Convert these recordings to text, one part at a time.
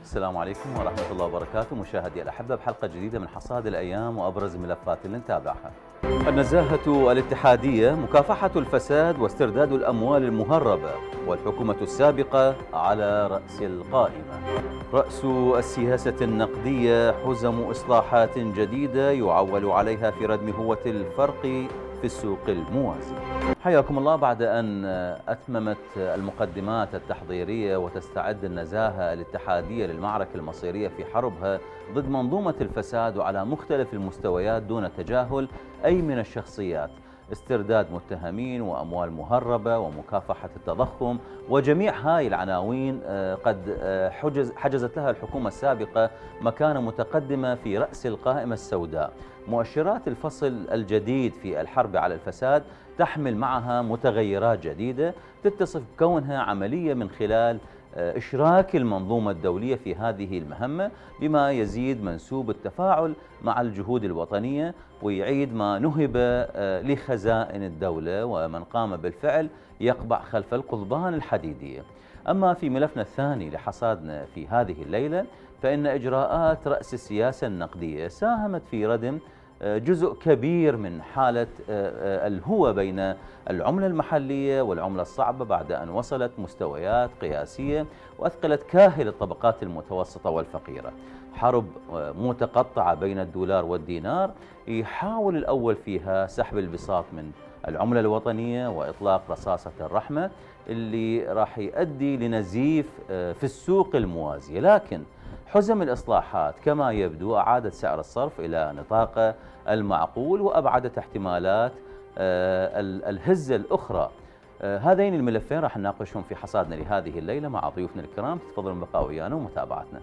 السلام عليكم ورحمة الله وبركاته. مشاهدي الأحبة بحلقة جديدة من حصاد الأيام وأبرز الملفات اللي نتابعها. النزاهة الاتحادية، مكافحة الفساد واسترداد الأموال المهربة، والحكومة السابقة على رأس القائمة. رأس السياسة النقدية، حزم إصلاحات جديدة يعول عليها في ردم هوة الفرق في السوق الموازي. حياكم الله. بعد أن أتممت المقدمات التحضيرية وتستعد النزاهة الاتحادية للمعركة المصيرية في حربها ضد منظومة الفساد وعلى مختلف المستويات دون تجاهل أي من الشخصيات، استرداد متهمين وأموال مهربة ومكافحة التضخم وجميع هاي العناوين قد حجزت لها الحكومة السابقة مكانة متقدمة في رأس القائمة السوداء. مؤشرات الفصل الجديد في الحرب على الفساد تحمل معها متغيرات جديدة تتصف بكونها عملية من خلال إشراك المنظومة الدولية في هذه المهمة، بما يزيد منسوب التفاعل مع الجهود الوطنية ويعيد ما نهب لخزائن الدولة، ومن قام بالفعل يقبع خلف القضبان الحديدية. أما في ملفنا الثاني لحصادنا في هذه الليلة، فإن إجراءات رأس السياسة النقدية ساهمت في ردم جزء كبير من حالة الهوة بين العملة المحلية والعملة الصعبة بعد أن وصلت مستويات قياسية وأثقلت كاهل الطبقات المتوسطة والفقيرة. حرب متقطعة بين الدولار والدينار يحاول الأول فيها سحب البساط من العملة الوطنية وإطلاق رصاصة الرحمة اللي راح يؤدي لنزيف في السوق الموازية، لكن حزم الإصلاحات كما يبدو أعادت سعر الصرف إلى نطاقه المعقول وأبعدت احتمالات الهزة الأخرى. هذين الملفين راح نناقشهم في حصادنا لهذه الليلة مع ضيوفنا الكرام. تفضلوا البقاء ويانا ومتابعتنا.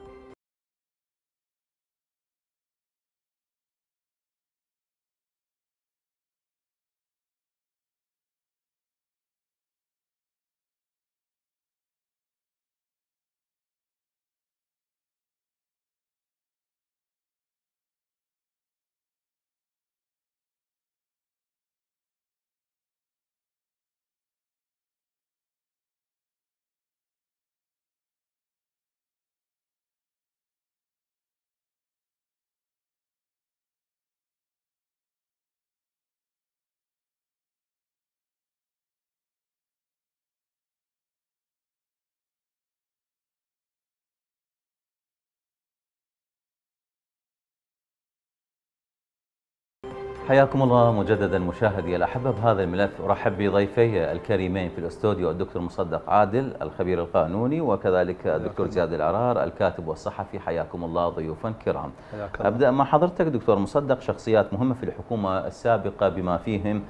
حياكم الله مجددا مشاهدي الأحبة. بهذا الملف أرحب بضيفي الكريمين في الاستوديو، الدكتور مصدق عادل الخبير القانوني، وكذلك الدكتور زياد العرار الكاتب والصحفي. حياكم الله ضيوفا كرام. أبدأ مع حضرتك دكتور مصدق. شخصيات مهمة في الحكومة السابقة بما فيهم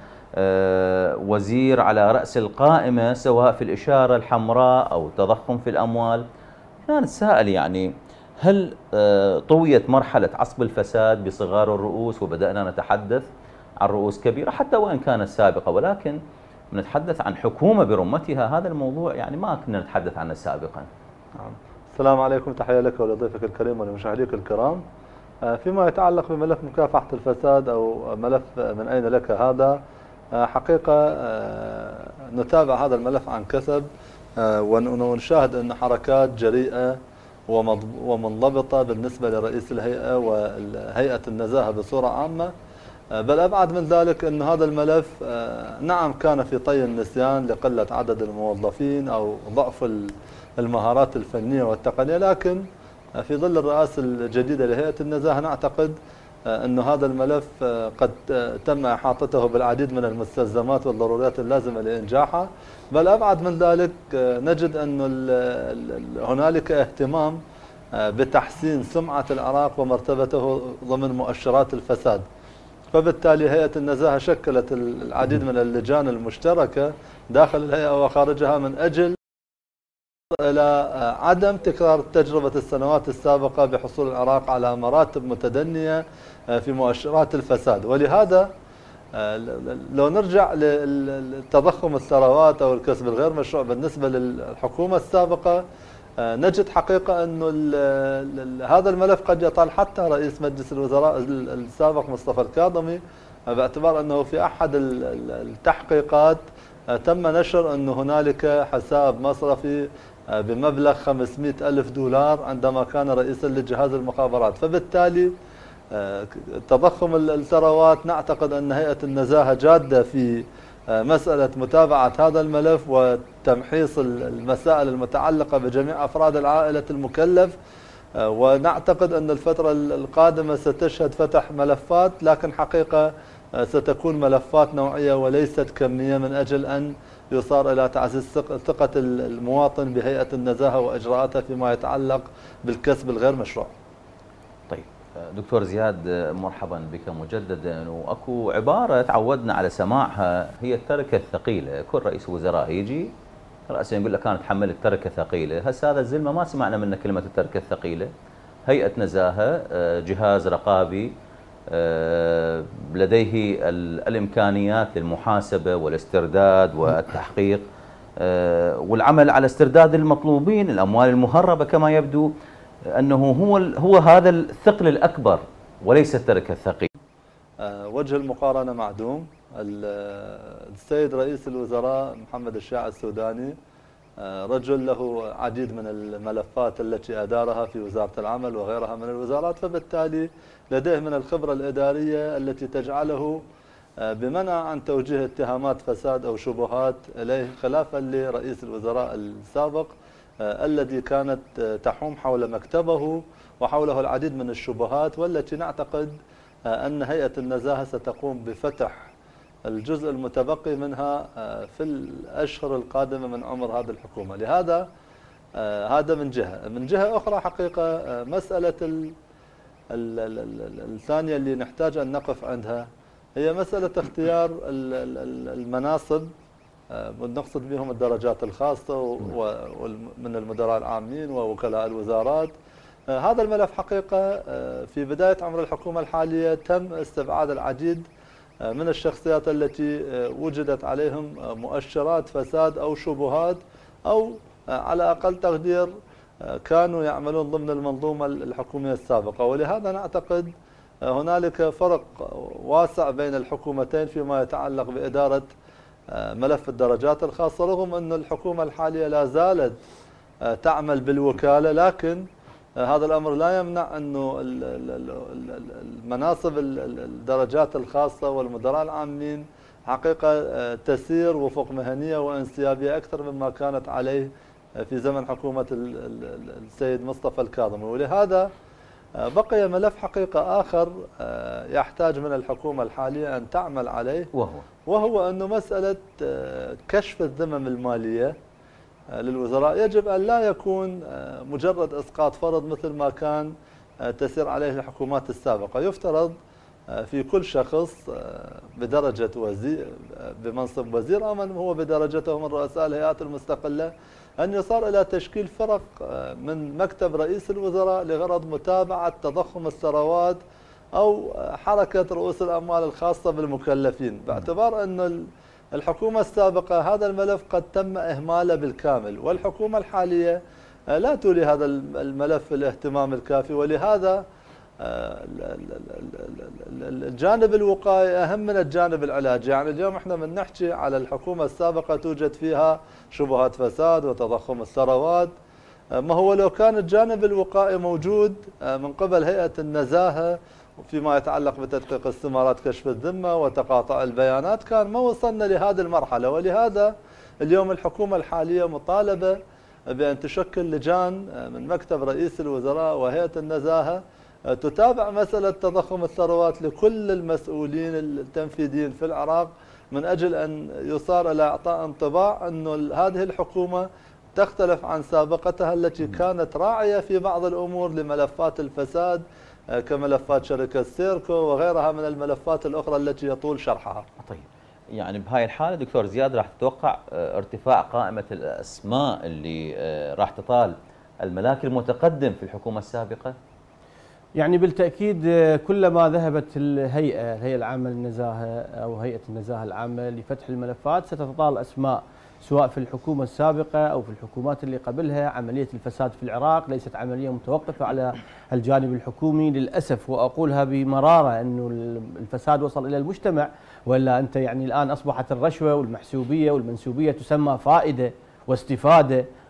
وزير على رأس القائمة سواء في الإشارة الحمراء أو تضخم في الأموال، كان نتساءل يعني هل طويت مرحلة عصب الفساد بصغار الرؤوس وبدأنا نتحدث عن رؤوس كبيرة حتى وإن كانت سابقة، ولكن نتحدث عن حكومة برمتها؟ هذا الموضوع يعني ما كنا نتحدث عنه سابقا. السلام عليكم، تحية لك ولضيفك الكريم ولمشاهديك الكرام. فيما يتعلق بملف مكافحة الفساد أو ملف من أين لك هذا، حقيقة نتابع هذا الملف عن كثب ونشاهد أن حركات جريئة ومنضبطة بالنسبة لرئيس الهيئة وهيئة النزاهة بصورة عامة، بل أبعد من ذلك أن هذا الملف نعم كان في طي النسيان لقلة عدد الموظفين أو ضعف المهارات الفنية والتقنية، لكن في ظل الرئاسة الجديدة لهيئة النزاهة نعتقد أن هذا الملف قد تم إحاطته بالعديد من المستلزمات والضروريات اللازمة لإنجاحه، بل أبعد من ذلك نجد أن هنالك اهتمام بتحسين سمعة العراق ومرتبته ضمن مؤشرات الفساد. فبالتالي هيئة النزاهة شكلت العديد من اللجان المشتركة داخل الهيئة وخارجها من أجل إلى عدم تكرار تجربة السنوات السابقة بحصول العراق على مراتب متدنية في مؤشرات الفساد. ولهذا لو نرجع لتضخم الثروات أو الكسب الغير مشروع بالنسبة للحكومة السابقة، نجد حقيقة أن هذا الملف قد يطال حتى رئيس مجلس الوزراء السابق مصطفى الكاظمي، باعتبار أنه في أحد التحقيقات تم نشر أن هنالك حساب مصرفي بمبلغ 500 ألف دولار عندما كان رئيسا لجهاز المخابرات. فبالتالي تضخم الثروات، نعتقد أن هيئة النزاهة جادة في مسألة متابعة هذا الملف وتمحيص المسائل المتعلقة بجميع أفراد العائلة المكلف. ونعتقد أن الفترة القادمة ستشهد فتح ملفات، لكن حقيقة ستكون ملفات نوعية وليست كمية، من أجل أن يصار إلى تعزيز ثقة المواطن بهيئة النزاهة وإجراءاتها فيما يتعلق بالكسب الغير مشروع. طيب دكتور زياد، مرحبا بك مجددا. واكو عبارة تعودنا على سماعها، هي التركة الثقيلة. كل رئيس وزراء يجي رأسا يقول لك كانت تحملت تركة ثقيلة. هسه هذا الزلمة ما سمعنا منه كلمة التركة الثقيلة. هيئة نزاهة، جهاز رقابي لديه الإمكانيات للمحاسبة والاسترداد والتحقيق والعمل على استرداد المطلوبين، الأموال المهربة، كما يبدو أنه هو هذا الثقل الأكبر وليس التركة الثقيل. وجه المقارنة معدوم. السيد رئيس الوزراء محمد الشياع السوداني رجل له عديد من الملفات التي أدارها في وزارة العمل وغيرها من الوزارات، فبالتالي لديه من الخبرة الإدارية التي تجعله بمنع عن توجيه اتهامات فساد أو شبهات إليه، خلافا لرئيس الوزراء السابق الذي كانت تحوم حول مكتبه وحوله العديد من الشبهات، والتي نعتقد أن هيئة النزاهة ستقوم بفتح الجزء المتبقي منها في الأشهر القادمة من عمر هذه الحكومة. لهذا هذا من جهة أخرى حقيقة مسألة الثانية اللي نحتاج أن نقف عندها هي مسألة اختيار المناصب، نقصد بهم الدرجات الخاصة من المدراء العامين ووكلاء الوزارات. هذا الملف حقيقة في بداية عمر الحكومة الحالية تم استبعاد العديد من الشخصيات التي وجدت عليهم مؤشرات فساد أو شبهات، أو على أقل تقدير كانوا يعملون ضمن المنظومة الحكومية السابقة. ولهذا نعتقد هنالك فرق واسع بين الحكومتين فيما يتعلق بإدارة ملف الدرجات الخاصة، رغم أن الحكومة الحالية لا زالت تعمل بالوكالة، لكن هذا الأمر لا يمنع أنه المناصب الدرجات الخاصة والمدراء العامين حقيقة تسير وفق مهنية وانسيابية أكثر مما كانت عليه في زمن حكومة السيد مصطفى الكاظمي. ولهذا بقي ملف حقيقة آخر يحتاج من الحكومة الحالية أن تعمل عليه، وهو أنه مسألة كشف الذمم المالية للوزراء يجب أن لا يكون مجرد إسقاط فرض مثل ما كان تسير عليه الحكومات السابقة. يفترض في كل شخص بدرجة وزير، بمنصب وزير، أو من هو بدرجته من رؤساء الهيئات المستقلة، أن يصار إلى تشكيل فرق من مكتب رئيس الوزراء لغرض متابعة تضخم الثروات أو حركة رؤوس الأموال الخاصة بالمكلفين، باعتبار أن الحكومة السابقة هذا الملف قد تم إهماله بالكامل، والحكومة الحالية لا تولي هذا الملف الاهتمام الكافي. ولهذا الجانب الوقائي أهم من الجانب العلاجي. يعني اليوم احنا من نحكي على الحكومة السابقة توجد فيها شبهات فساد وتضخم الثروات، ما هو لو كان الجانب الوقائي موجود من قبل هيئة النزاهة فيما يتعلق بتدقيق استمارات كشف الذمة وتقاطع البيانات، كان ما وصلنا لهذه المرحلة. ولهذا اليوم الحكومة الحالية مطالبة بأن تشكل لجان من مكتب رئيس الوزراء وهيئة النزاهة تتابع مسألة تضخم الثروات لكل المسؤولين التنفيذيين في العراق، من أجل أن يصار إلى إعطاء انطباع أن هذه الحكومة تختلف عن سابقتها التي كانت راعية في بعض الأمور لملفات الفساد كملفات شركة سيركو وغيرها من الملفات الأخرى التي يطول شرحها. طيب، يعني بهاي الحالة دكتور زياد راح تتوقع ارتفاع قائمة الأسماء اللي راح تطال الملاك المتقدم في الحكومة السابقة؟ يعني بالتأكيد كلما ذهبت الهيئة العامة للنزاهة أو هيئة النزاهة العامة لفتح الملفات ستتطال أسماء، سواء في الحكومة السابقة أو في الحكومات اللي قبلها. عملية الفساد في العراق ليست عملية متوقفة على الجانب الحكومي للأسف، وأقولها بمرارة أنه الفساد وصل إلى المجتمع، وإلا أنت يعني الآن أصبحت الرشوة والمحسوبية والمنسوبية تسمى فائدة واستفادة،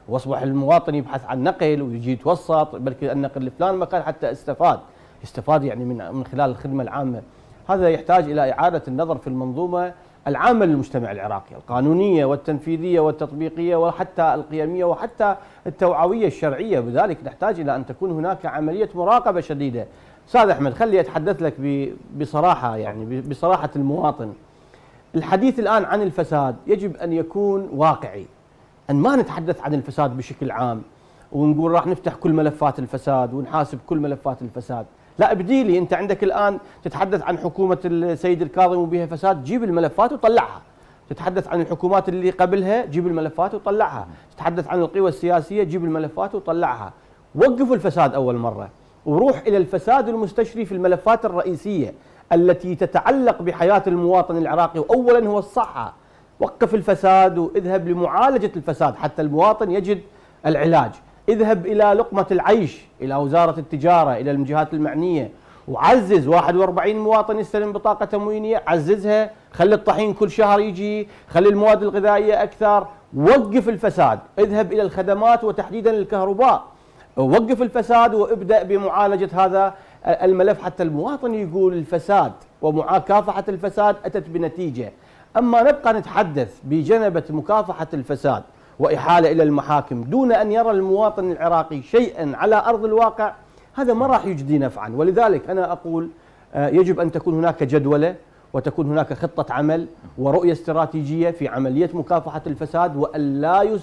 واصبح المواطن يبحث عن نقل ويجي يتوسط، بلكي النقل لفلان مكان حتى استفاد يعني من خلال الخدمه العامه. هذا يحتاج الى اعاده النظر في المنظومه العامه للمجتمع العراقي، القانونيه والتنفيذيه والتطبيقيه وحتى القيميه وحتى التوعويه الشرعيه، بذلك نحتاج الى ان تكون هناك عمليه مراقبه شديده. استاذ احمد، خلي اتحدث لك بصراحه، يعني بصراحه المواطن. الحديث الان عن الفساد يجب ان يكون واقعي، ان ما نتحدث عن الفساد بشكل عام ونقول راح نفتح كل ملفات الفساد ونحاسب كل ملفات الفساد. لا، ابدي لي انت عندك الان تتحدث عن حكومه السيد الكاظم وبها فساد، جيب الملفات وطلعها. تتحدث عن الحكومات اللي قبلها، جيب الملفات وطلعها. تتحدث عن القوى السياسيه، جيب الملفات وطلعها. وقفوا الفساد اول مره وروح الى الفساد المستشري في الملفات الرئيسيه التي تتعلق بحياه المواطن العراقي، واولا هو الصحه. وقف الفساد واذهب لمعالجه الفساد حتى المواطن يجد العلاج. اذهب الى لقمه العيش، الى وزاره التجاره، الى الجهات المعنيه، وعزز 41 مواطن يستلم بطاقه تموينيه، عززها، خلي الطحين كل شهر يجي، خلي المواد الغذائيه اكثر، وقف الفساد، اذهب الى الخدمات وتحديدا الكهرباء، وقف الفساد وابدا بمعالجه هذا الملف حتى المواطن يقول الفساد ومكافحه الفساد اتت بنتيجه. اما نبقى نتحدث بجنبه مكافحه الفساد وإحالة إلى المحاكم دون أن يرى المواطن العراقي شيئا على أرض الواقع، هذا ما راح يجدي نفعا. ولذلك أنا أقول يجب أن تكون هناك جدولة وتكون هناك خطة عمل ورؤية استراتيجية في عملية مكافحة الفساد، وأن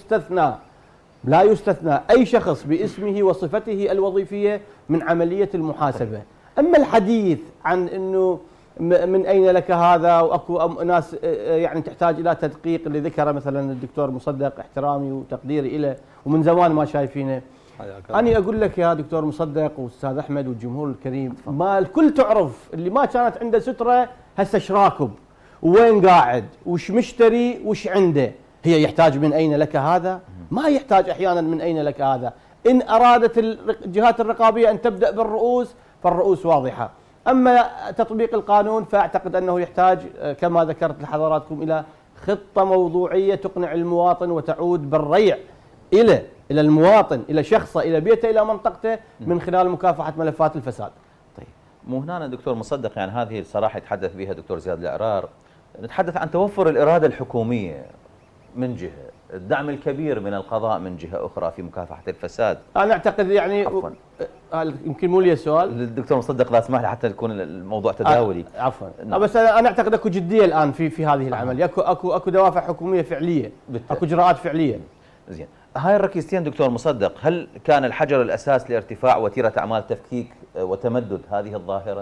لا يستثنى أي شخص باسمه وصفته الوظيفية من عملية المحاسبة. أما الحديث عن أنه من أين لك هذا، وأكو ناس يعني تحتاج إلى تدقيق، اللي ذكره مثلا الدكتور مصدق، احترامي وتقديري إله ومن زمان ما شايفينه. أنا أقول لك يا دكتور مصدق وأستاذ أحمد والجمهور الكريم، ما الكل تعرف اللي ما كانت عنده سترة هسه ايش راكب وين قاعد وش مشتري وش عنده. هي يحتاج من أين لك هذا؟ ما يحتاج أحيانا من أين لك هذا. إن أرادت الجهات الرقابية أن تبدأ بالرؤوس فالرؤوس واضحة. أما تطبيق القانون فأعتقد أنه يحتاج كما ذكرت لحضراتكم إلى خطة موضوعية تقنع المواطن وتعود بالريع إلى المواطن، إلى شخصه، إلى بيته، إلى منطقته، من خلال مكافحة ملفات الفساد. طيب، مو هنا دكتور مصدق، يعني هذه الصراحة يتحدث بها دكتور زياد العرار، نتحدث عن توفر الإرادة الحكومية من جهة، الدعم الكبير من القضاء من جهة أخرى في مكافحة الفساد. أنا أعتقد يعني يمكن مو لي سؤال الدكتور مصدق، لا اسمح لي حتى يكون الموضوع تداولي. عفوا. بس أنا أعتقد أكو جدية الآن في هذه العملية، أكو دوافع حكومية فعلية، أكو إجراءات فعلية. زين، هاي الركيزتين دكتور مصدق، هل كان الحجر الأساس لارتفاع وتيرة أعمال تفكيك وتمدد هذه الظاهرة؟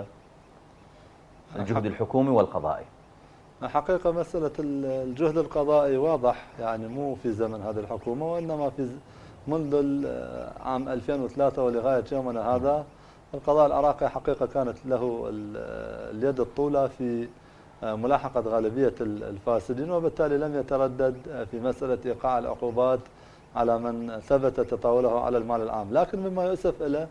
الجهد الحكومي والقضائي. حقيقة مسألة الجهد القضائي واضح، يعني مو في زمن هذه الحكومة، وإنما في منذ عام 2003 ولغاية يومنا هذا القضاء العراقي حقيقة كانت له اليد الطولى في ملاحقة غالبية الفاسدين، وبالتالي لم يتردد في مسألة إيقاع العقوبات على من ثبت تطاوله على المال العام. لكن مما يؤسف إليه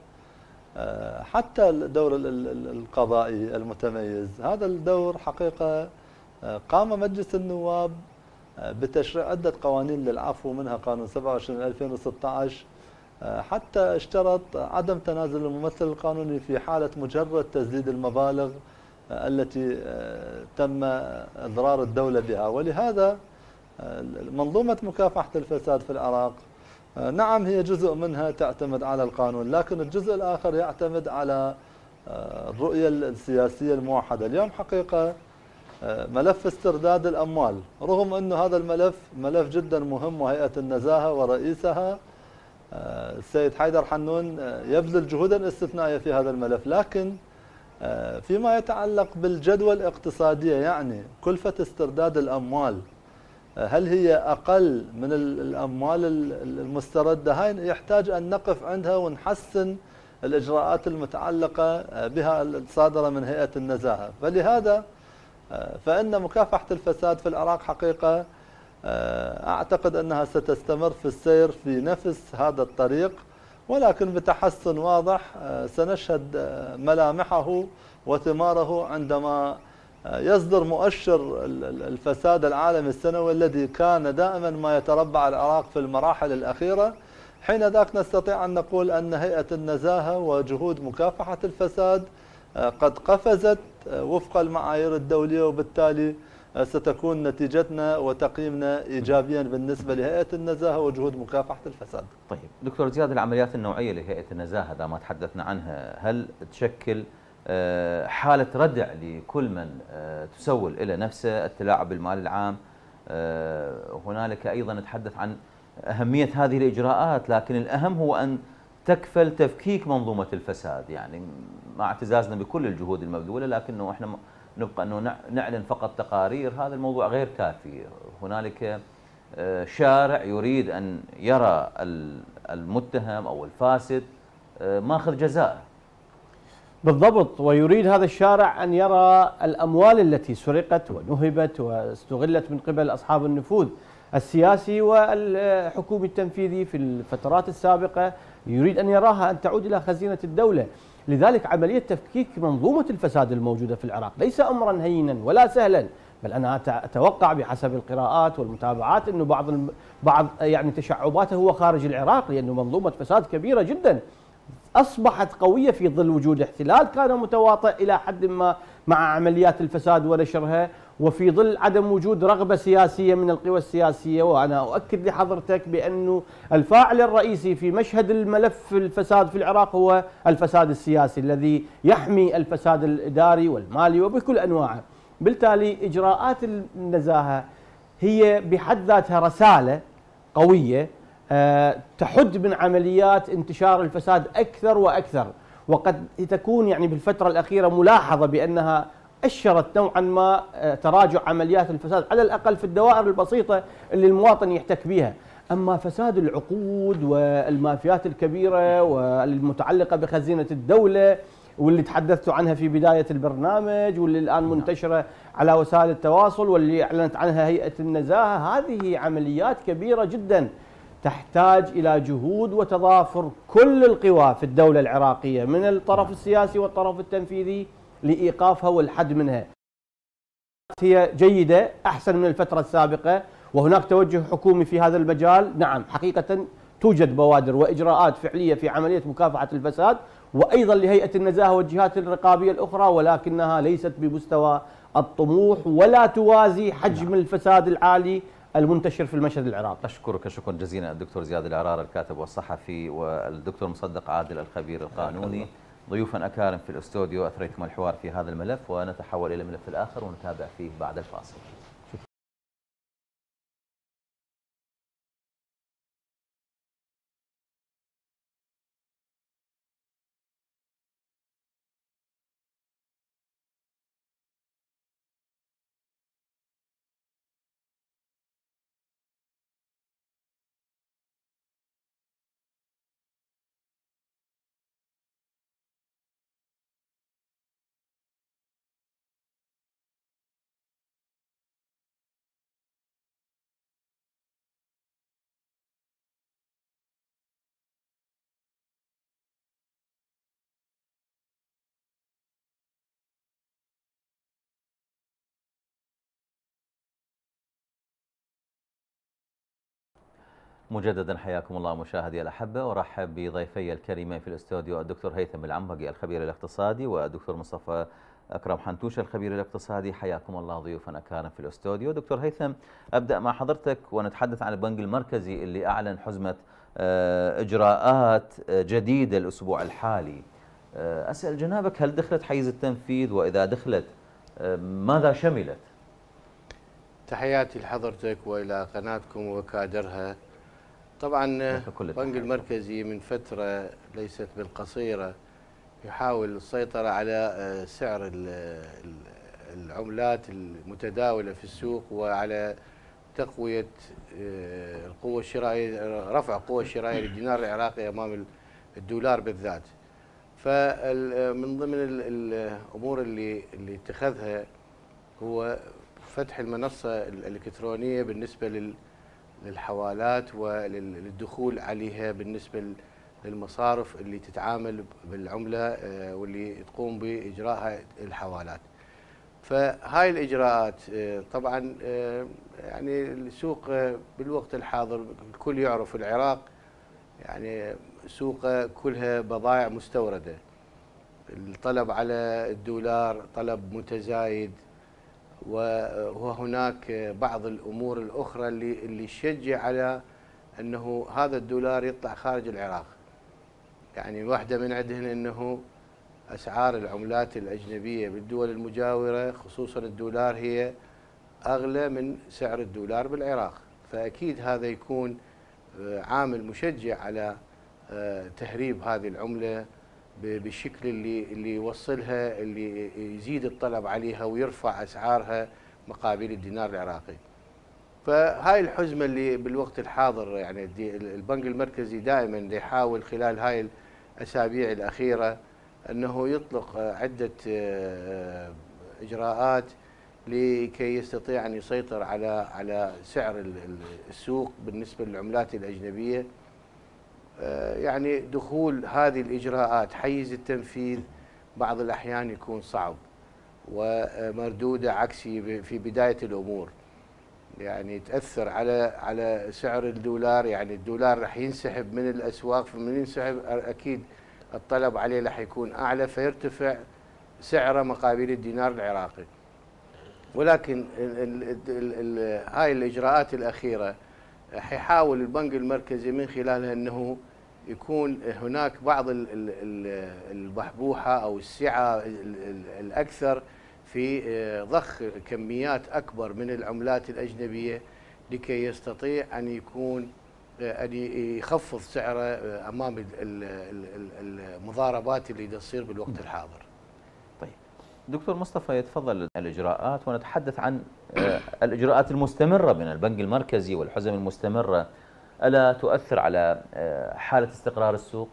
حتى الدور القضائي المتميز، هذا الدور حقيقة قام مجلس النواب بتشريع عدة قوانين للعفو، منها قانون 27/2016، حتى اشترط عدم تنازل الممثل القانوني في حالة مجرد تسديد المبالغ التي تم إضرار الدولة بها. ولهذا منظومة مكافحة الفساد في العراق نعم هي جزء منها تعتمد على القانون، لكن الجزء الآخر يعتمد على الرؤية السياسية الموحدة. اليوم حقيقة ملف استرداد الأموال، رغم أن هذا الملف ملف جدا مهم، وهيئة النزاهة ورئيسها السيد حيدر حنون يبذل جهودا استثنائية في هذا الملف، لكن فيما يتعلق بالجدوى الاقتصادية، يعني كلفة استرداد الأموال هل هي أقل من الأموال المستردة، هاي يحتاج أن نقف عندها ونحسن الإجراءات المتعلقة بها الصادرة من هيئة النزاهة. فلهذا فإن مكافحة الفساد في العراق حقيقة أعتقد أنها ستستمر في السير في نفس هذا الطريق، ولكن بتحسن واضح سنشهد ملامحه وثماره عندما يصدر مؤشر الفساد العالمي السنوي الذي كان دائما ما يتربع العراق في المراحل الأخيرة. حين ذاك نستطيع أن نقول أن هيئة النزاهة وجهود مكافحة الفساد قد قفزت وفق المعايير الدولية، وبالتالي ستكون نتيجتنا وتقييمنا إيجابيا بالنسبة لهيئة النزاهة وجهود مكافحة الفساد. طيب دكتور زياد، العمليات النوعية لهيئة النزاهة إذا ما تحدثنا عنها، هل تشكل حالة ردع لكل من تسول إلى نفسه التلاعب بالمال العام؟ هنالك أيضا نتحدث عن أهمية هذه الإجراءات، لكن الأهم هو أن تكفل تفكيك منظومة الفساد، يعني مع اعتزازنا بكل الجهود المبذولة، لكنه احنا نبقى أنه نعلن فقط تقارير، هذا الموضوع غير كافي. هنالك شارع يريد أن يرى المتهم أو الفاسد ماخذ جزاء. بالضبط، ويريد هذا الشارع أن يرى الأموال التي سرقت ونهبت واستغلت من قبل أصحاب النفوذ السياسي والحكومي التنفيذي في الفترات السابقة، يريد أن يراها أن تعود إلى خزينة الدولة. لذلك عملية تفكيك منظومة الفساد الموجودة في العراق ليس أمرا هينا ولا سهلا، بل أنا أتوقع بحسب القراءات والمتابعات أنه بعض يعني تشعباته هو خارج العراق، لأنه منظومة فساد كبيرة جدا أصبحت قوية في ظل وجود احتلال كان متواطئ إلى حد ما مع عمليات الفساد ونشرها، وفي ظل عدم وجود رغبة سياسية من القوى السياسية. وأنا أؤكد لحضرتك بأنه الفاعل الرئيسي في مشهد الملف الفساد في العراق هو الفساد السياسي الذي يحمي الفساد الإداري والمالي وبكل أنواعه. بالتالي إجراءات النزاهة هي بحد ذاتها رسالة قوية تحد من عمليات انتشار الفساد أكثر وأكثر، وقد تكون يعني بالفترة الأخيرة ملاحظة بأنها أشرت نوعا ما تراجع عمليات الفساد على الأقل في الدوائر البسيطة اللي المواطن يحتك بها. أما فساد العقود والمافيات الكبيرة والمتعلقة بخزينة الدولة واللي تحدثت عنها في بداية البرنامج واللي الآن منتشرة على وسائل التواصل واللي أعلنت عنها هيئة النزاهة، هذه عمليات كبيرة جدا تحتاج إلى جهود وتضافر كل القوى في الدولة العراقية من الطرف السياسي والطرف التنفيذي لإيقافها والحد منها. هي جيدة أحسن من الفترة السابقة، وهناك توجه حكومي في هذا المجال. نعم حقيقة توجد بوادر وإجراءات فعلية في عملية مكافحة الفساد، وأيضا لهيئة النزاهة والجهات الرقابية الأخرى، ولكنها ليست بمستوى الطموح ولا توازي حجم الفساد العالي المنتشر في المشهد العراقي. أشكرك شكرا جزيلا الدكتور زياد العرار الكاتب والصحفي، والدكتور مصدق عادل الخبير القانوني، ضيوفا أكارم في الاستوديو. أثريتم الحوار في هذا الملف، ونتحول إلى الملف الآخر ونتابع فيه بعد الفاصل. مجددا حياكم الله مشاهدي الأحبة، وارحب بضيفي الكريمين في الاستوديو الدكتور هيثم العنبقي الخبير الاقتصادي والدكتور مصطفى أكرم حنتوش الخبير الاقتصادي. حياكم الله ضيوفا أكارم في الاستوديو. دكتور هيثم، أبدأ مع حضرتك ونتحدث عن البنك المركزي اللي أعلن حزمة إجراءات جديدة الأسبوع الحالي. أسأل جنابك، هل دخلت حيز التنفيذ؟ وإذا دخلت ماذا شملت؟ تحياتي لحضرتك وإلى قناتكم وكادرها. طبعا البنك المركزي من فترة ليست بالقصيرة يحاول السيطرة على سعر العملات المتداولة في السوق، وعلى تقوية القوة الشرائية، رفع القوة الشرائية للدينار العراقي أمام الدولار بالذات. فمن ضمن الأمور اللي اتخذها هو فتح المنصة الإلكترونية بالنسبة للحوالات وللدخول عليها بالنسبة للمصارف اللي تتعامل بالعملة واللي تقوم بإجراء الحوالات. فهاي الإجراءات طبعا يعني السوق بالوقت الحاضر الكل يعرف العراق يعني سوق كلها بضائع مستوردة، الطلب على الدولار طلب متزايد، وهناك بعض الأمور الأخرى اللي تشجع على أنه هذا الدولار يطلع خارج العراق. يعني واحدة من عندهن أنه أسعار العملات الأجنبية بالدول المجاورة خصوصا الدولار هي أغلى من سعر الدولار بالعراق، فأكيد هذا يكون عامل مشجع على تهريب هذه العملة بالشكل اللي يوصلها، اللي يزيد الطلب عليها ويرفع أسعارها مقابل الدينار العراقي. فهاي الحزمة اللي بالوقت الحاضر يعني البنك المركزي دائما يحاول خلال هاي الأسابيع الأخيرة أنه يطلق عدة إجراءات لكي يستطيع أن يسيطر على سعر السوق بالنسبة للعملات الأجنبية. يعني دخول هذه الإجراءات حيز التنفيذ بعض الأحيان يكون صعب ومردوده عكسي في بداية الأمور، يعني تأثر على سعر الدولار. يعني الدولار راح ينسحب من الأسواق، فمن ينسحب أكيد الطلب عليه راح يكون أعلى فيرتفع سعره مقابل الدينار العراقي. ولكن هاي الإجراءات الأخيرة حيحاول البنك المركزي من خلالها أنه يكون هناك بعض البحبوحة أو السعة الأكثر في ضخ كميات أكبر من العملات الأجنبية لكي يستطيع أن يكون أن يخفض سعره أمام المضاربات اللي تصير بالوقت الحاضر. طيب دكتور مصطفى يتفضل الإجراءات، ونتحدث عن الإجراءات المستمرة من البنك المركزي والحزم المستمرة، ألا تؤثر على حالة استقرار السوق؟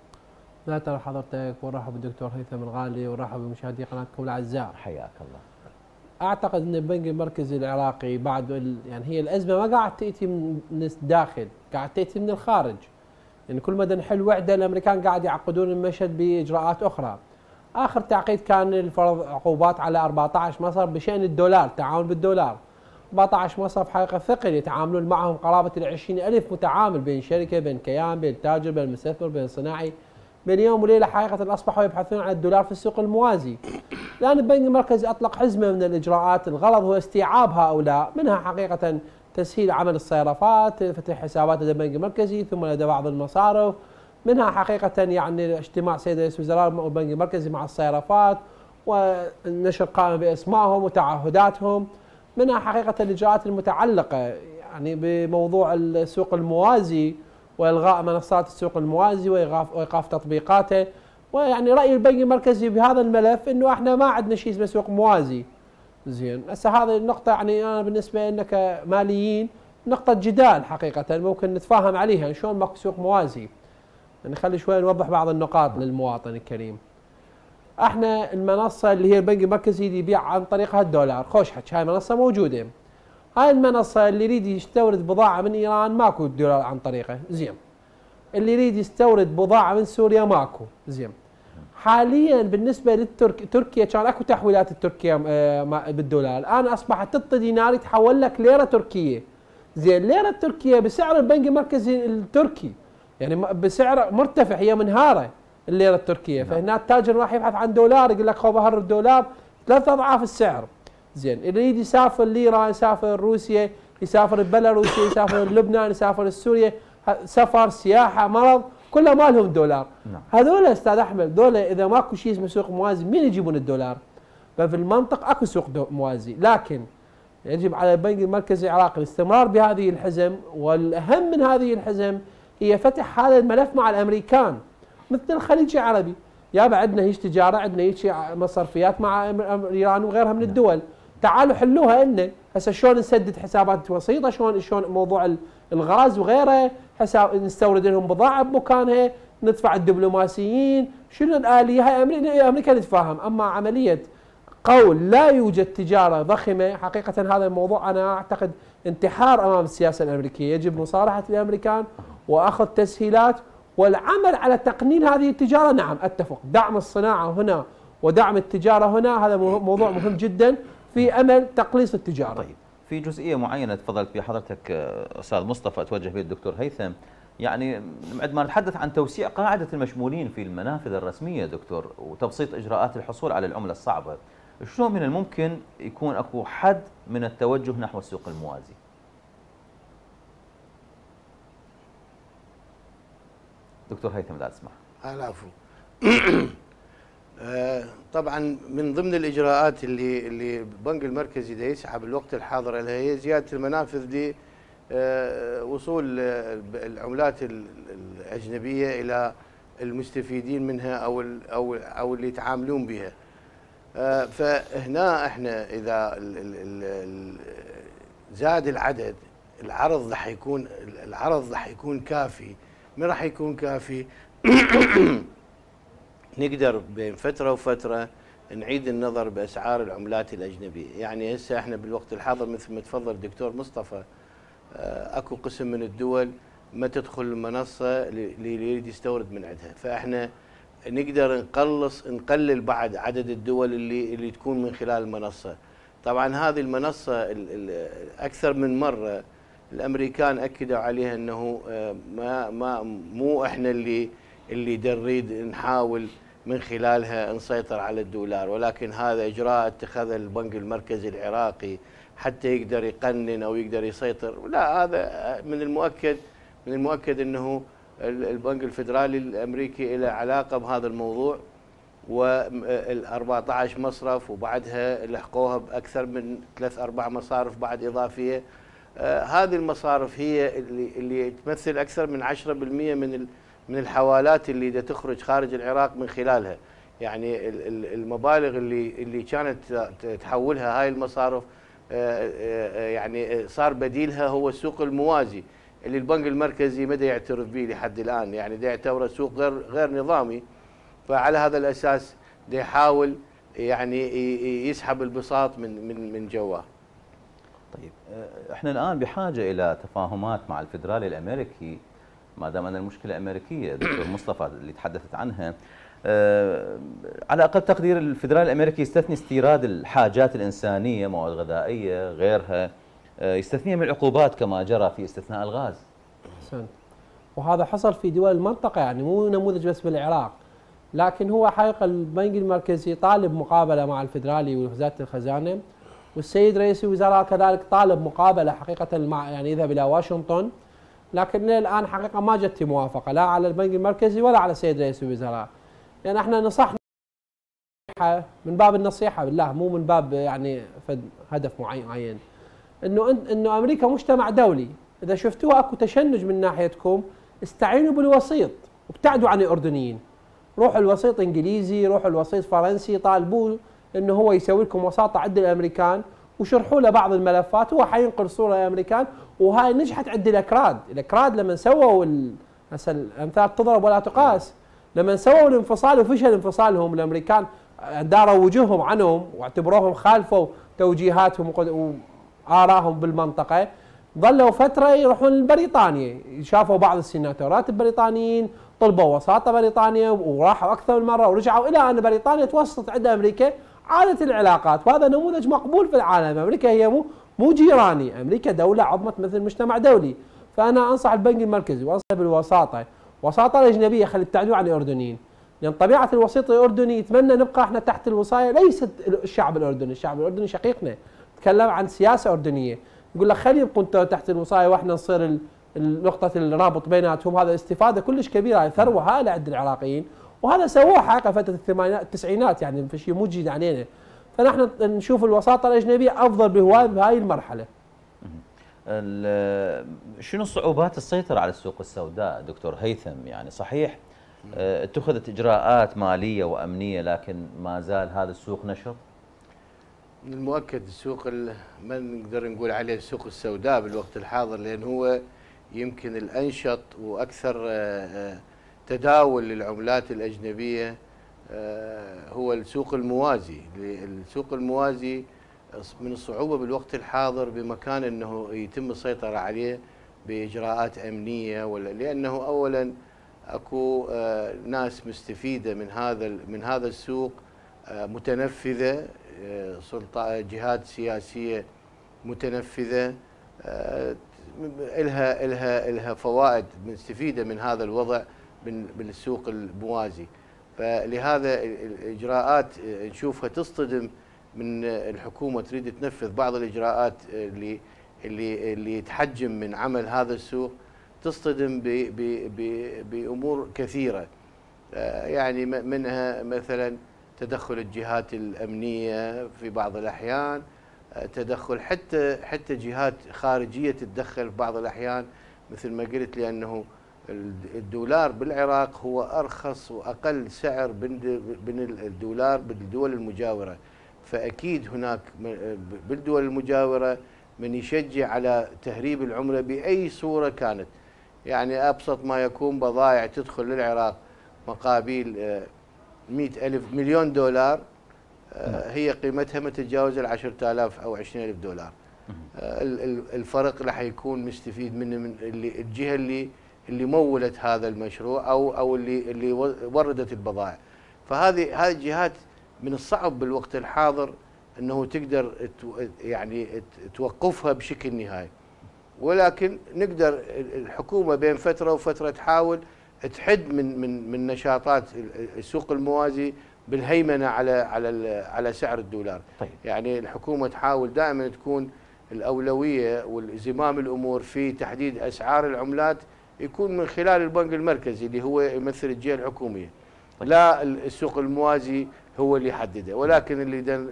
لا ترى حضرتك، ورحب بالدكتور هيثم الغالي، ورحب بمشاهدي قناتكم الأعزاء. حياك الله. أعتقد أن البنك المركزي العراقي بعد يعني هي الأزمة ما قاعد تأتي من الداخل، قاعد تأتي من الخارج. يعني كل ما نحل وحدة الأمريكان قاعد يعقدون المشهد بإجراءات أخرى. آخر تعقيد كان الفرض عقوبات على 14 مصرف بشأن الدولار، تعامل بالدولار. 14 مصرف حقيقة ثقل يتعاملون معهم قرابة 20,000 متعامل بين شركة، بين كيان، بين تاجر، بين مستثمر، بين صناعي. بين يوم وليلة حقيقة أصبحوا يبحثون عن الدولار في السوق الموازي. الآن البنك المركزي أطلق حزمة من الإجراءات، الغرض هو استيعاب هؤلاء، منها حقيقة تسهيل عمل الصيرفات، فتح حسابات لدى البنك المركزي ثم لدى بعض المصارف، منها حقيقة يعني اجتماع سيد رئيس الوزراء البنك المركزي مع الصيرفات ونشر قائمة بأسمائهم وتعهداتهم، منها حقيقة الإجراءات المتعلقة يعني بموضوع السوق الموازي وإلغاء منصات السوق الموازي وإيقاف تطبيقاته. ويعني رأي البنك المركزي بهذا الملف إنه إحنا ما عندنا شيء اسمه سوق موازي. زين، هسه هذه النقطة يعني أنا بالنسبة لنا كماليين نقطة جدال حقيقة ممكن نتفاهم عليها، شلون ماكو سوق موازي؟ يعني خلي شوي نوضح بعض النقاط للمواطن الكريم. احنا المنصة اللي هي البنك المركزي اللي يبيع عن طريقها الدولار، خوش حكي، هاي منصة موجودة. هاي المنصة اللي يريد يستورد بضاعة من إيران ماكو دولار عن طريقه، زين. اللي يريد يستورد بضاعة من سوريا ماكو، زين. حاليا بالنسبة لتركيا كان اكو تحويلات التركية بالدولار، الآن أصبحت تعطي دينار يتحول لك ليرة تركية. زين، الليرة التركية بسعر البنك المركزي التركي، يعني بسعر مرتفع، هي منهارة الليرة التركية، فهنا التاجر راح يبحث عن دولار يقول لك خو بهر الدولار 3 أضعاف السعر. زين، اللي يريد يسافر لإيران، يسافر روسيا، يسافر بيلاروسيا، يسافر لبنان، يسافر سوريا، سفر، سياحة، مرض، كلها ما لهم دولار. هذول استاذ احمد، دول اذا ماكو شيء اسمه سوق موازي مين يجيبون الدولار؟ ففي المنطق اكو سوق موازي، لكن يجب على البنك المركزي العراقي الاستمرار بهذه الحزم، والاهم من هذه الحزم هي فتح هذا الملف مع الامريكان مثل الخليج العربي. يابا عندنا هيك تجاره، عندنا هيك مصرفيات مع ايران وغيرها من الدول، تعالوا حلوها لنا. هسه شلون نسدد حسابات وسيطه، شلون موضوع الغاز وغيره، حساب نستورد لهم بضاعه بمكانها، ندفع الدبلوماسيين، شنو الاليه؟ هاي امريكا نتفاهم، اما عمليه قول لا يوجد تجاره ضخمه، حقيقه هذا الموضوع انا اعتقد انتحار امام السياسه الامريكيه. يجب مصارحه الامريكان واخذ تسهيلات والعمل على تقنين هذه التجاره. نعم اتفق، دعم الصناعه هنا ودعم التجارة هنا، هذا موضوع مهم جدا في أمل تقليص التجارة. طيب، في جزئية معينة تفضلت بها حضرتك أستاذ مصطفى أتوجه به الدكتور هيثم، يعني عندما نتحدث عن توسيع قاعدة المشمولين في المنافذ الرسمية دكتور وتبسيط إجراءات الحصول على العملة الصعبة، شلون من الممكن يكون أكو حد من التوجه نحو السوق الموازي؟ دكتور هيثم لا تسمح. العفو. طبعا من ضمن الاجراءات اللي البنك المركزي دا يسعى بالوقت الحاضر لها هي زياده المنافذ لوصول العملات الاجنبيه الى المستفيدين منها او اللي يتعاملون بها. فهنا احنا اذا زاد العدد، العرض راح يكون كافي. ما راح يكون كافي نقدر بين فترة وفترة نعيد النظر بأسعار العملات الأجنبية. يعني هسه احنا بالوقت الحاضر مثل ما تفضل الدكتور مصطفى، اكو قسم من الدول ما تدخل المنصة اللي يريد يستورد من عندها، فاحنا نقدر نقلل بعد عدد الدول اللي تكون من خلال المنصة. طبعا هذه المنصة أكثر من مرة الأمريكان أكدوا عليها أنه مو احنا اللي نريد نحاول من خلالها نسيطر على الدولار، ولكن هذا إجراء اتخذه البنك المركزي العراقي حتى يقدر يقنن أو يقدر يسيطر. لا، هذا من المؤكد أنه البنك الفدرالي الأمريكي له علاقة بهذا الموضوع، وال14 مصرف وبعدها لحقوها بأكثر من 3-4 مصارف بعد إضافية. هذه المصارف هي اللي تمثل أكثر من 10% من الحوالات اللي تخرج خارج العراق من خلالها. يعني المبالغ اللي كانت تحولها هاي المصارف يعني صار بديلها هو السوق الموازي اللي البنك المركزي ما يعترف به لحد الآن، يعني دا يعتبره سوق غير نظامي. فعلى هذا الأساس دا يحاول يعني يسحب البساط من جواه. طيب، احنا الآن بحاجة إلى تفاهمات مع الفدرالي الأمريكي ما دام أن المشكلة أمريكية دكتور مصطفى اللي تحدثت عنها. على أقل تقدير الفدرالي الأمريكي يستثني استيراد الحاجات الإنسانية، مواد غذائية غيرها، يستثنيها من العقوبات كما جرى في استثناء الغاز. أحسنت. وهذا حصل في دول المنطقة، يعني مو نموذج بس بالعراق، لكن هو حقيقة البنك المركزي طالب مقابلة مع الفدرالي ووزارة الخزانة، والسيد رئيس الوزراء كذلك طالب مقابلة حقيقة مع يعني يذهب إلى واشنطن، لكن الآن حقيقة ما جت موافقة لا على البنك المركزي ولا على السيد رئيس الوزراء. يعني احنا نصحنا من باب النصيحة بالله، مو من باب يعني هدف معين، انه امريكا مجتمع دولي، اذا شفتوها اكو تشنج من ناحيتكم استعينوا بالوسيط وابتعدوا عن الاردنيين. روحوا الوسيط انجليزي، روحوا الوسيط فرنسي، طالبوه انه هو يسوي لكم وساطة عند الامريكان وشرحوا له بعض الملفات، هو حينقل صورة الامريكان. وهاي نجحت عند الاكراد لما سووا هسه الامثال تضرب ولا تقاس، لما سووا الانفصال وفشل انفصالهم الامريكان داروا وجوههم عنهم واعتبروهم خالفوا توجيهاتهم وآراهم بالمنطقة، ظلوا فترة يروحون لبريطانيا، شافوا بعض السيناتورات البريطانيين طلبوا وساطة بريطانيا وراحوا أكثر من مرة ورجعوا إلى أن بريطانيا توسطت عند أمريكا، عادت العلاقات. وهذا نموذج مقبول في العالم. أمريكا هي مو جيراني، أمريكا دولة عظمت مثل مجتمع دولي. فأنا أنصح البنك المركزي وأنصح بالوساطة، وساطة الأجنبية خلي يبتعدوا عن الأردنيين، لأن طبيعة الوسيط الأردني يتمنى نبقى احنا تحت الوصاية، ليست الشعب الأردني، الشعب الأردني شقيقنا، تكلم عن سياسة أردنية، يقول لك خلي يبقوا انتوا تحت الوصاية واحنا نصير النقطة الرابط بيناتهم. هذا استفادة كلش كبيرة، ثروة هائلة عند العراقيين، وهذا سووه حقيقة فترة التسعينات، يعني في شيء مو جديد علينا. فنحن نشوف الوساطة الأجنبية أفضل بهواي المرحلة. شنو صعوبات السيطرة على السوق السوداء دكتور هيثم؟ يعني صحيح اتخذت إجراءات مالية وأمنية، لكن ما زال هذا السوق نشط؟ من المؤكد السوق ما نقدر نقول عليه السوق السوداء بالوقت الحاضر، لأن هو يمكن الأنشط وأكثر تداول للعملات الأجنبية هو السوق الموازي. السوق الموازي من الصعوبة بالوقت الحاضر بمكان أنه يتم السيطرة عليه بإجراءات أمنية، لأنه أولا أكو ناس مستفيدة من هذا السوق متنفذة، جهات سياسية متنفذة، إلها فوائد مستفيدة من هذا الوضع بالسوق الموازي. فلهذا الإجراءات نشوفها تصطدم من الحكومة تريد تنفذ بعض الإجراءات اللي تحجم من عمل هذا السوق، تصطدم بأمور كثيرة، يعني منها مثلا تدخل الجهات الأمنية في بعض الأحيان، تدخل حتى جهات خارجية تتدخل في بعض الأحيان، مثل ما قلت، لأنه الدولار بالعراق هو أرخص وأقل سعر من الدولار بالدول المجاورة، فأكيد هناك بالدول المجاورة من يشجع على تهريب العملة بأي صورة كانت. يعني أبسط ما يكون بضائع تدخل للعراق مقابل 100,000 مليون دولار، هي قيمتها ما تتجاوز 10,000 أو 20,000 دولار. الفرق راح يكون مستفيد منه من الجهة اللي مولت هذا المشروع أو اللي وردت البضائع. فهذه الجهات من الصعب بالوقت الحاضر أنه تقدر يعني توقفها بشكل نهائي، ولكن نقدر الحكومة بين فترة وفترة تحاول تحد من نشاطات السوق الموازي بالهيمنة على سعر الدولار. طيب. يعني الحكومة تحاول دائما تكون الأولوية والزمام الأمور في تحديد أسعار العملات يكون من خلال البنك المركزي اللي هو يمثل الجهة الحكومية. طيب. لا السوق الموازي هو اللي يحدده، ولكن اللي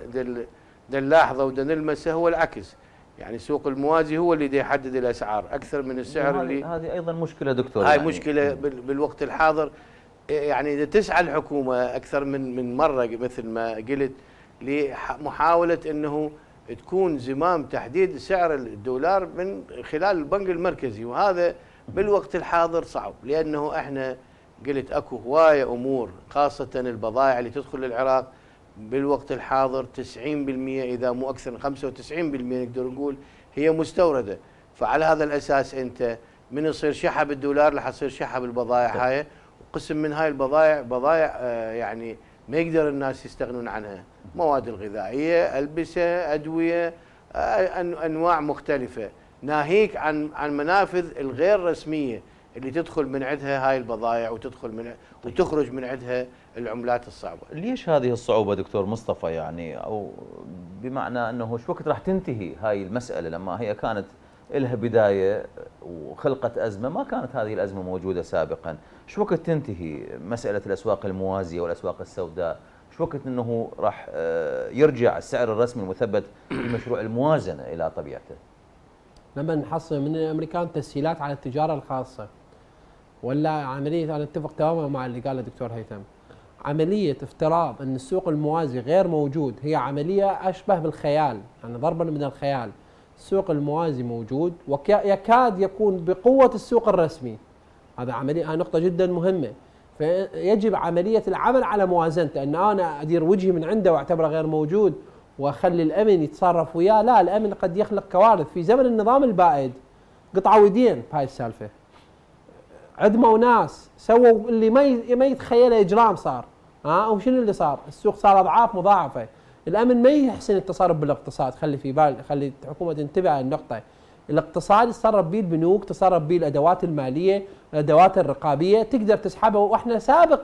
نلاحظه ونلمسه هو العكس. يعني السوق الموازي هو اللي يحدد الأسعار أكثر من السعر اللي هذه أيضا مشكلة دكتور. هاي يعني مشكلة بالوقت الحاضر. يعني إذا تسعى الحكومة أكثر من مرة مثل ما قلت لمحاولة أنه تكون زمام تحديد سعر الدولار من خلال البنك المركزي، وهذا بالوقت الحاضر صعب، لأنه احنا قلت اكو هواية امور خاصة البضائع اللي تدخل للعراق بالوقت الحاضر 90% اذا مو اكثر من 95% نقدر نقول هي مستوردة. فعلى هذا الاساس انت من يصير شحب الدولار راح يصير شحب البضائع هاي، وقسم من هاي البضائع بضائع يعني ما يقدر الناس يستغنون عنها، مواد الغذائية، ألبسة، أدوية، أنواع مختلفة، ناهيك عن منافذ الغير رسمية اللي تدخل من عندها هاي البضائع وتخرج من عندها العملات الصعبة. ليش هذه الصعوبة دكتور مصطفى؟ يعني أو بمعنى أنه شو وقت راح تنتهي هاي المسألة؟ لما هي كانت لها بداية وخلقت أزمة، ما كانت هذه الأزمة موجودة سابقا، شو وقت تنتهي مسألة الأسواق الموازية والأسواق السوداء؟ شو وقت أنه راح يرجع السعر الرسمي المثبت في مشروع الموازنة إلى طبيعته؟ لما نحصل من الامريكان تسهيلات على التجاره الخاصه، ولا عمليه، انا اتفق تماما مع اللي قاله الدكتور هيثم، عمليه افتراض ان السوق الموازي غير موجود هي عمليه اشبه بالخيال، يعني ضربا من الخيال. السوق الموازي موجود ويكاد يكون بقوه السوق الرسمي، هذا عمليه نقطه جدا مهمه، فيجب عمليه العمل على موازنته، ان انا ادير وجهي من عنده واعتبره غير موجود واخلي الامن يتصرف وياه، لا، الامن قد يخلق كوارث. في زمن النظام البائد قطعوا يدين بهاي السالفه، عدموا ناس سووا اللي ما يتخيله اجرام صار، وشنو اللي صار؟ السوق صار اضعاف مضاعفه. الامن ما يحسن التصرف بالاقتصاد، خلي في بال، خلي الحكومه تنتبه على النقطه. الاقتصاد يتصرف به البنوك، تصرف به الادوات الماليه، الادوات الرقابيه، تقدر تسحبه. واحنا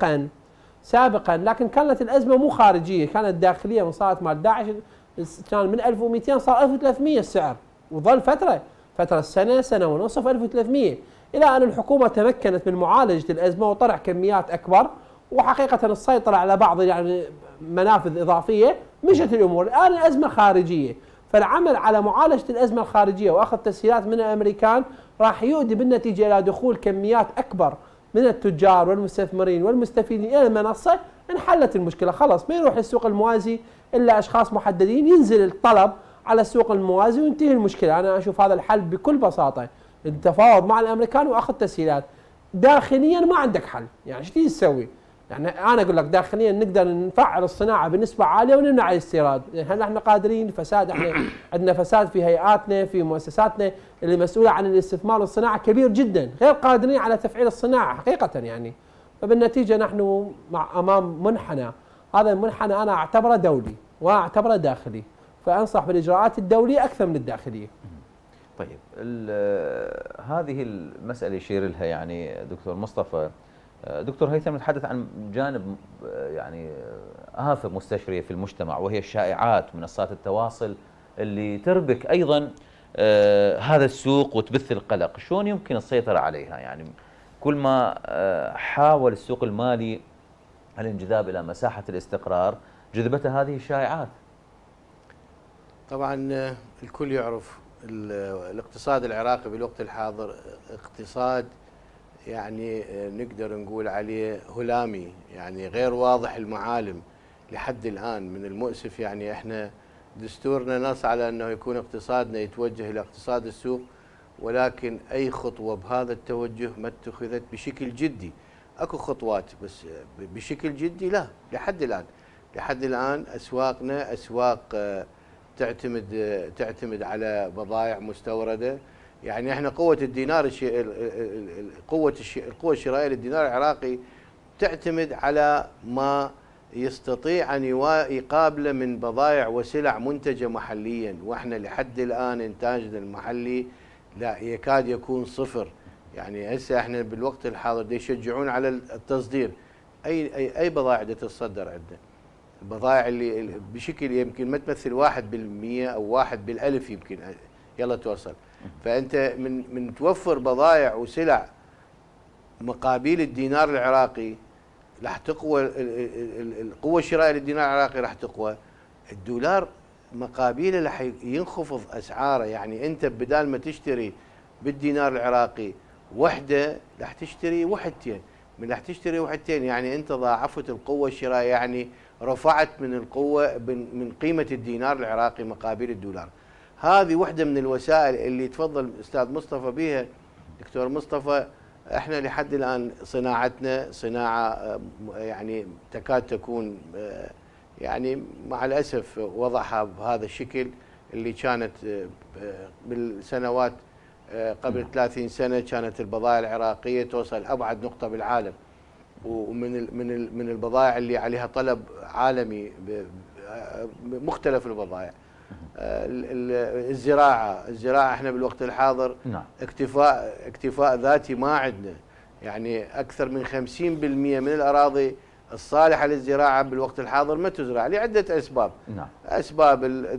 سابقا لكن كانت الازمه مو خارجيه، كانت داخليه، من صارت مال داعش كان من 1200 صار 1300 السعر، وظل فتره سنه ونصف 1300، الى ان الحكومه تمكنت من معالجه الازمه وطرح كميات اكبر، وحقيقه السيطره على بعض يعني منافذ اضافيه، مشت الامور. الان الازمه خارجيه، فالعمل على معالجه الازمه الخارجيه واخذ تسهيلات من الامريكان راح يؤدي بالنتيجه الى دخول كميات اكبر من التجار والمستثمرين والمستفيدين الى المنصه. انحلت المشكله، خلاص ما يروح للسوق الموازي الا اشخاص محددين، ينزل الطلب على السوق الموازي وينتهي المشكله. انا اشوف هذا الحل بكل بساطه، التفاوض مع الامريكان واخذ تسهيلات. داخليا ما عندك حل، يعني ايش تسوي؟ يعني انا اقول لك داخليا نقدر نفعل الصناعه بنسبه عاليه ونمنع الاستيراد، هل احنا قادرين؟ فساد، احنا عندنا فساد في هيئاتنا، في مؤسساتنا اللي مسؤوله عن الاستثمار والصناعه كبير جدا، غير قادرين على تفعيل الصناعه حقيقه يعني. فبالنتيجه نحن امام منحنى، هذا المنحنى انا اعتبره دولي واعتبره داخلي، فانصح بالاجراءات الدوليه اكثر من الداخليه. طيب هذه المسألة يشير لها يعني دكتور مصطفى. دكتور هيثم نتحدث عن جانب يعني آفة مستشرية في المجتمع، وهي الشائعات ومنصات التواصل اللي تربك أيضا هذا السوق وتبث القلق. شلون يمكن السيطرة عليها؟ يعني كل ما حاول السوق المالي الانجذاب إلى مساحة الاستقرار جذبته هذه الشائعات. طبعا الكل يعرف الاقتصاد العراقي بالوقت الحاضر اقتصاد يعني نقدر نقول عليه هلامي، يعني غير واضح المعالم لحد الآن. من المؤسف يعني احنا دستورنا نص على انه يكون اقتصادنا يتوجه الى اقتصاد السوق، ولكن اي خطوة بهذا التوجه ما اتخذت بشكل جدي. اكو خطوات بس بشكل جدي لا، لحد الآن اسواقنا اسواق تعتمد على بضائع مستوردة. يعني احنا قوة الدينار القوة الشرائية للدينار العراقي تعتمد على ما يستطيع أن يقابله من بضائع وسلع منتجة محليا، واحنا لحد الآن إنتاجنا المحلي لا يكاد يكون صفر. يعني هسه احنا بالوقت الحاضر يشجعون على التصدير. أي بضائع تتصدر عندنا، البضائع اللي بشكل يمكن ما تمثل 1% أو 1/1000 يمكن يلا توصل. فأنت من توفر بضائع وسلع مقابيل الدينار العراقي راح تقوى القوة الشرائية للدينار العراقي، راح تقوى الدولار مقابيله راح ينخفض أسعاره. يعني أنت بدال ما تشتري بالدينار العراقي وحدة راح تشتري وحدتين، من راح تشتري وحدتين يعني أنت ضاعفت القوة الشرائية، يعني رفعت من القوة من قيمة الدينار العراقي مقابل الدولار. هذه واحدة من الوسائل اللي تفضل أستاذ مصطفى بها دكتور مصطفى. احنا لحد الآن صناعتنا صناعة يعني تكاد تكون يعني مع الأسف وضعها بهذا الشكل اللي كانت بالسنوات قبل 30 سنة كانت البضائع العراقية توصل أبعد نقطة بالعالم، ومن البضائع اللي عليها طلب عالمي مختلف البضائع. الزراعة احنا بالوقت الحاضر اكتفاء ذاتي ما عندنا، يعني أكثر من 50% من الأراضي الصالحة للزراعة بالوقت الحاضر ما تزرع لعدة أسباب. أسباب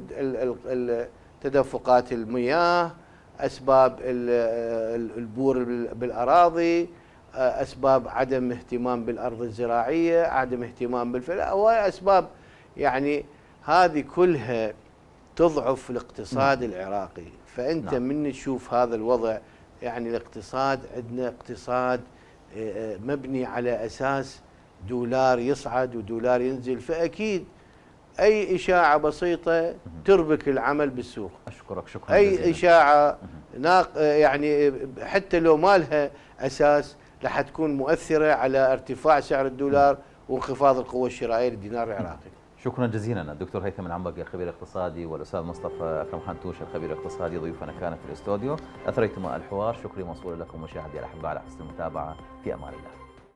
تدفقات المياه، أسباب البور بالأراضي، أسباب عدم اهتمام بالأرض الزراعية، عدم اهتمام بالفلاحة، وأسباب يعني هذه كلها تضعف الاقتصاد العراقي. فأنت من تشوف هذا الوضع يعني الاقتصاد عندنا اقتصاد مبني على أساس دولار يصعد ودولار ينزل، فأكيد أي إشاعة بسيطة تربك العمل بالسوق. أشكرك شكرا أي جزيلا. إشاعة يعني حتى لو ما لها أساس راح تكون مؤثرة على ارتفاع سعر الدولار وانخفاض القوة الشرائية للدينار العراقي. شكرا جزيلا الدكتور هيثم العنبقي الخبير الاقتصادي والاستاذ مصطفى اكرم حنتوش الخبير الاقتصادي ضيوفنا كان في الاستوديو. اثريتم الحوار. شكري موصول لكم مشاهدي الاحباء على حسن المتابعه. في امان الله.